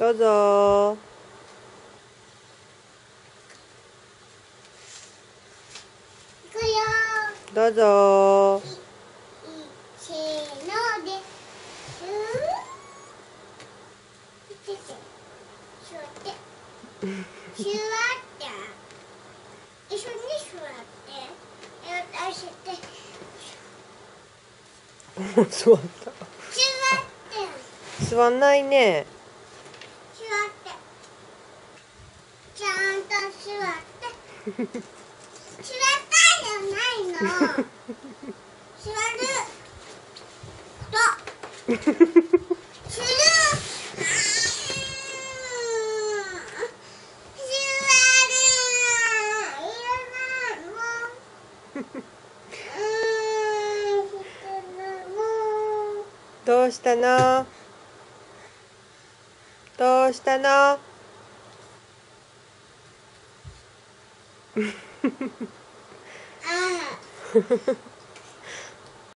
どうぞ。 いくよどうぞ。 せーので座って座って一緒に座って足してもう座った。 座って座んないね。 座ってちゃんと座って座ったじゃないの座るとするどうしたの？どうしたの？